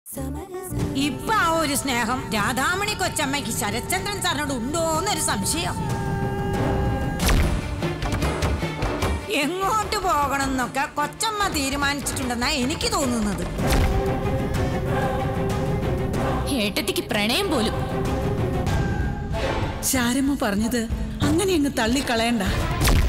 ഇപ്പൊ ആ ഒരു സ്നേഹം രാധാമണി കൊച്ചമ്മയ്ക്ക് ശരത്ചന്ദ്രൻ സാറിനോട് ഉണ്ടോന്നൊരു സംശയം. എങ്ങോട്ട് പോകണം എന്നൊക്കെ കൊച്ചമ്മ തീരുമാനിച്ചിട്ടുണ്ടെന്നാ എനിക്ക് തോന്നുന്നത്. ഏട്ടത്തിക്ക് പ്രണയം പോലും. ശാരമ്മ പറഞ്ഞത് അങ്ങനെ അങ്ങ് തള്ളിക്കളയണ്ട.